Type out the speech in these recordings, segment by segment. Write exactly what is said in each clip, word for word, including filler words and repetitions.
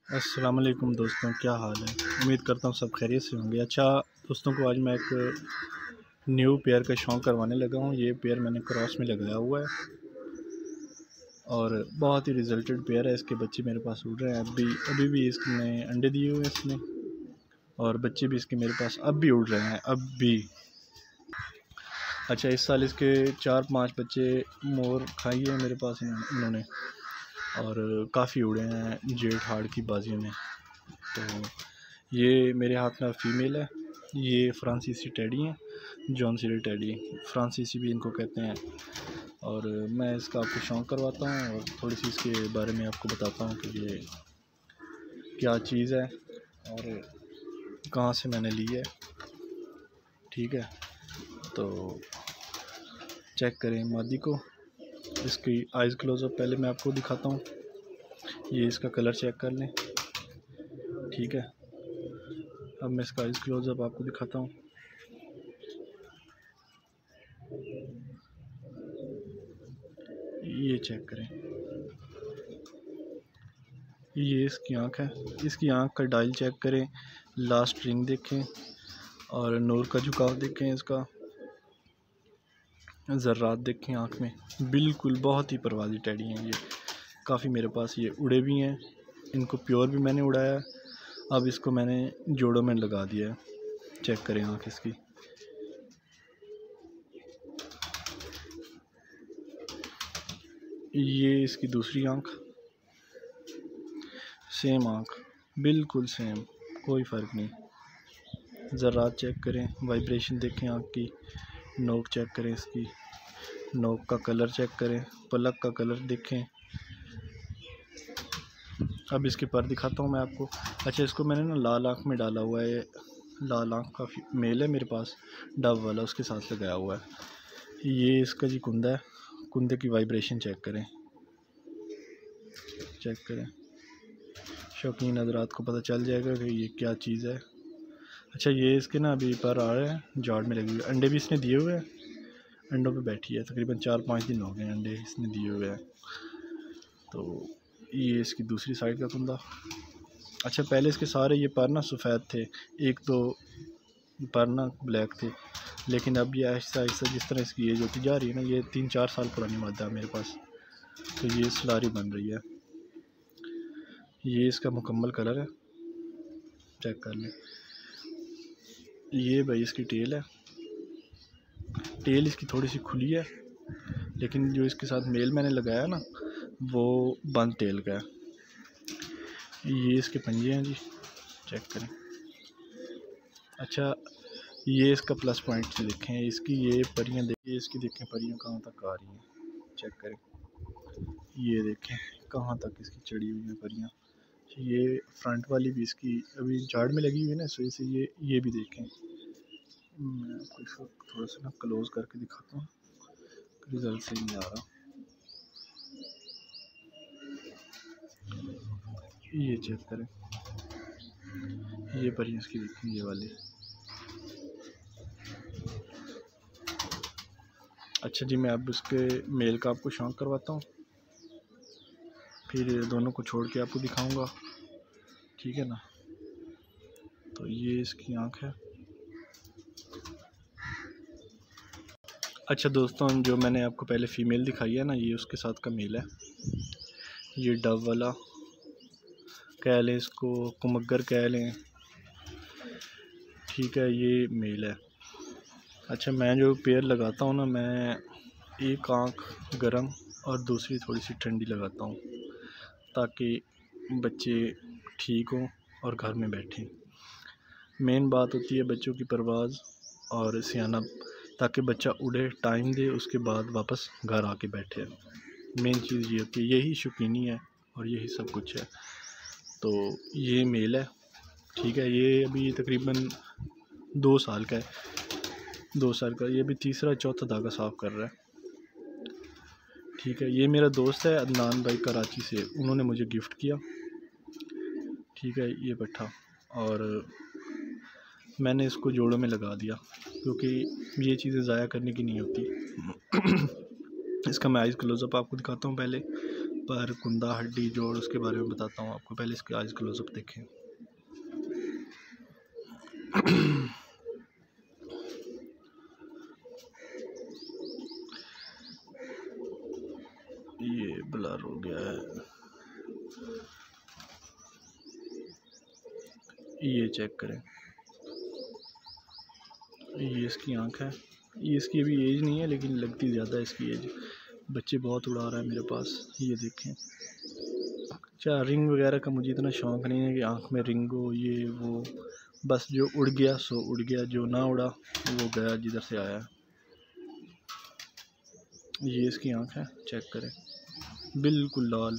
अस्सलाम वालेकुम दोस्तों, क्या हाल है। उम्मीद करता हूँ सब खैरियत से होंगे। अच्छा दोस्तों को आज मैं एक न्यू पेयर का शौक़ करवाने लगा हूँ। ये पेयर मैंने क्रॉस में लगाया हुआ है और बहुत ही रिजल्टेड पेयर है। इसके बच्चे मेरे पास उड़ रहे हैं। अभी अभी भी इसने अंडे दिए हुए हैं इसने, और बच्चे भी इसके मेरे पास अब भी उड़ रहे हैं अब भी। अच्छा, इस साल इसके चार पांच बच्चे मोर खाई है मेरे पास इन्होंने, और काफ़ी उड़े हैं जेठ हाड़ की बाजियों में। तो ये मेरे हाथ में फीमेल है। ये फ्रांसीसी टैडी हैं, जॉन सीरे टैडी, फ्रांसीसी भी इनको कहते हैं। और मैं इसका आपको शौक़ करवाता हूँ और थोड़ी सी इसके बारे में आपको बताता हूँ कि ये क्या चीज़ है और कहाँ से मैंने ली है। ठीक है, तो चेक करें मादी को। इसकी आइज़ क्लोज़अप पहले मैं आपको दिखाता हूँ। ये इसका कलर चेक कर लें। ठीक है, अब मैं इसका आइज़ क्लोज़अप आपको दिखाता हूँ। ये चेक करें, ये इसकी आँख है। इसकी आँख का डायल चेक करें, लास्ट रिंग देखें और नूर का झुकाव देखें। इसका ज़र्रात देखें आँख में। बिल्कुल बहुत ही परवाज़ी टैडी हैं ये। काफ़ी मेरे पास ये उड़े भी हैं। इनको प्योर भी मैंने उड़ाया। अब इसको मैंने जोड़ों में लगा दिया है। चेक करें आँख इसकी। ये इसकी दूसरी आँख, सेम आँख, बिल्कुल सेम, कोई फ़र्क नहीं। ज़र्रात चेक करें, वाइब्रेशन देखें आँख की, नोक चेक करें इसकी, नोक का कलर चेक करें, पलक का कलर देखें। अब इसके पर दिखाता हूँ मैं आपको। अच्छा, इसको मैंने ना लाल आँख में डाला हुआ है। लाल आँख का मेल है मेरे पास, डब वाला, उसके साथ लगाया हुआ है। ये इसका जी कुंदा है। कुंदे की वाइब्रेशन चेक करें, चेक करें। शौकीन हज़रात को पता चल जाएगा कि ये क्या चीज़ है। अच्छा, ये इसके ना अभी पर आ रहे हैं, जाड़ में लगी हुई। अंडे भी इसने दिए हुए हैं, अंडों पे बैठी है। तकरीबन चार पाँच दिन हो गए अंडे इसने दिए हुए हैं। तो ये इसकी दूसरी साइड का कुंदा। अच्छा, पहले इसके सारे ये पर ना सफ़ेद थे, एक दो पर ना ब्लैक थे, लेकिन अब ये आहिस्ता आहिस्ता जिस तरह इसकी एज होती जा रही है ना, ये तीन चार साल पुरानी मादा है मेरे पास, तो ये सलारी बन रही है। ये इसका मुकम्मल कलर है, चेक कर लें। ये भाई इसकी टेल है। टेल इसकी थोड़ी सी खुली है, लेकिन जो इसके साथ मेल मैंने लगाया ना, वो बंद टेल का है। ये इसके पंजे हैं जी, चेक करें। अच्छा, ये इसका प्लस पॉइंट से देखें, इसकी ये परियां देखिए, इसकी देखें परियां कहाँ तक आ रही हैं, चेक करें। ये देखें कहाँ तक इसकी चढ़ी हुई है परियां। ये फ्रंट वाली भी इसकी अभी झाड़ में लगी हुई है ना, इस वजह से ये ये भी देखें। मैं आपको इसको थोड़ा सा ना क्लोज करके दिखाता हूँ, रिजल्ट सही नहीं आ रहा। ये चेक करें, ये परियां इसकी देखें, ये वाली। अच्छा जी, मैं अब इसके मेल का आपको शौक़ करवाता हूँ, फिर दोनों को छोड़ के आपको दिखाऊंगा। ठीक है ना। तो ये इसकी आँख है। अच्छा दोस्तों, जो मैंने आपको पहले फ़ीमेल दिखाई है ना, ये उसके साथ का मेल है। ये डब वाला कह लें, इसको कुमग्गर कह लें। ठीक है, ये मेल है। अच्छा, मैं जो पेयर लगाता हूँ ना, मैं एक आँख गर्म और दूसरी थोड़ी सी ठंडी लगाता हूँ, ताकि बच्चे ठीक हों और घर में बैठें। मेन बात होती है बच्चों की परवाज़ और सियाना, ताकि बच्चा उड़े, टाइम दे, उसके बाद वापस घर आके बैठे। मेन चीज़ ये होती है, यही शौकीनी है और यही सब कुछ है। तो ये मेल है। ठीक है, ये अभी तकरीबन दो साल का है, दो साल का। ये भी तीसरा चौथा धागा साफ़ कर रहा है। ठीक है, ये मेरा दोस्त है अदनान भाई कराची से, उन्होंने मुझे गिफ्ट किया। ठीक है, ये पट्ठा, और मैंने इसको जोड़ों में लगा दिया, क्योंकि ये चीज़ें ज़ाया करने की नहीं होती। इसका मैं आइज़ क्लोज़अप आपको दिखाता हूँ पहले। पर, कुंदा, हड्डी, जोड़, उसके बारे में बताता हूँ आपको। पहले इसके आज क्लोजअप देखें। ये ब्लर हो गया है, ये चेक करें, ये इसकी आँख है। ये इसकी अभी एज नहीं है लेकिन लगती ज़्यादा है इसकी एज। बच्चे बहुत उड़ा रहा है मेरे पास, ये देखें। अच्छा, रिंग वगैरह का मुझे इतना शौक़ नहीं है कि आँख में रिंग हो, ये वो, बस जो उड़ गया सो उड़ गया, जो ना उड़ा वो गया जिधर से आया। ये इसकी आँख है, चेक करें, बिल्कुल लाल।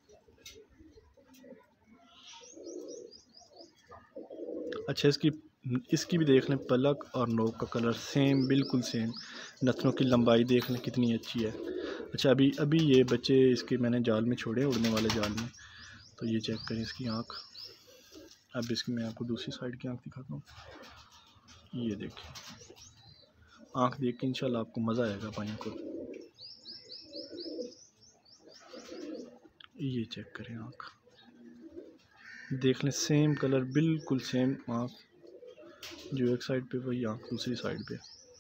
अच्छा, इसकी इसकी भी देख लें, पलक और नोक का कलर सेम, बिल्कुल सेम। नथनों की लंबाई देख लें कितनी अच्छी है। अच्छा, अभी अभी ये बच्चे इसके मैंने जाल में छोड़े, उड़ने वाले जाल में, तो ये चेक करें इसकी आँख। अब इसकी मैं आपको दूसरी साइड की आँख दिखाता हूँ। ये देखें, आँख देख के इंशाल्लाह आपको मज़ा आएगा पानी को। ये चेक करें आँख, देख लें, सेम कलर, बिल्कुल सेम आँख, जो एक साइड पे वही आँख दूसरी साइड पे,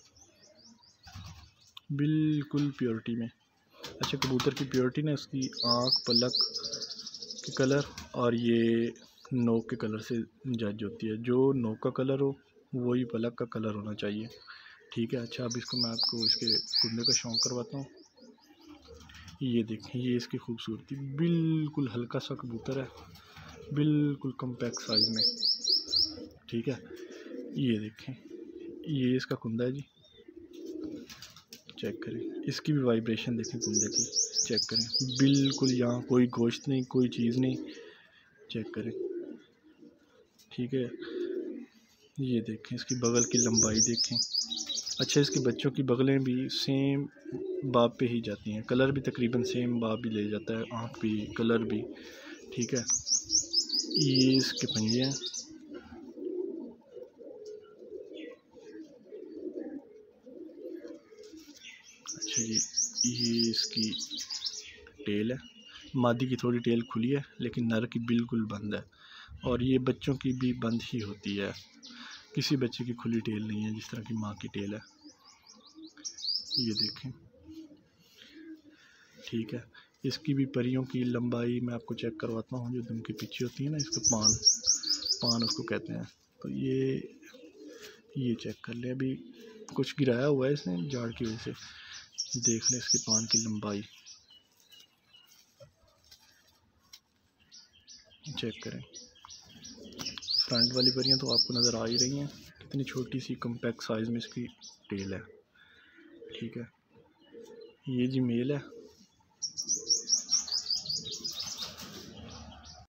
बिल्कुल प्योरिटी में। अच्छा, कबूतर की प्योरिटी ना उसकी आँख, पलक के कलर और ये नोक के कलर से जज होती है। जो नोक का कलर हो वही पलक का कलर होना चाहिए, ठीक है। अच्छा, अब इसको मैं आपको इसके कुंदे का शौक़ करवाता हूँ। ये देखें, ये इसकी खूबसूरती, बिल्कुल हल्का सा कबूतर है, बिल्कुल कम्पैक्ट साइज़ में, ठीक है। ये देखें, ये इसका कुंदा है जी, चेक करें। इसकी भी वाइब्रेशन देखें कुंदे की, चेक करें, बिल्कुल यहाँ कोई गोश्त नहीं, कोई चीज़ नहीं, चेक करें, ठीक है। ये देखें, इसकी बगल की लंबाई देखें। अच्छा, इसके बच्चों की बगलें भी सेम बाप पे ही जाती हैं, कलर भी तकरीबन सेम बाप भी ले जाता है, आँख भी, कलर भी, ठीक है। ये इसके पंजे हैं, अच्छा जी, ये इसकी टेल है। मादी की थोड़ी टेल खुली है लेकिन नर की बिल्कुल बंद है, और ये बच्चों की भी बंद ही होती है, किसी बच्चे की खुली टेल नहीं है जिस तरह की माँ की टेल है। ये देखें, ठीक है। इसकी भी परियों की लंबाई मैं आपको चेक करवाता हूँ, जो दम के पीछे होती है ना, इसका पान, पान उसको कहते हैं। तो ये ये चेक कर ले, अभी कुछ गिराया हुआ है इसने झाड़ की वजह से, देख लें इसके पान की लंबाई, चेक करें। फ्रंट वाली परियां तो आपको नज़र आ ही रही हैं, कितनी छोटी सी कम्पैक्ट साइज़ में इसकी टेल है, ठीक है। ये जी मेल है,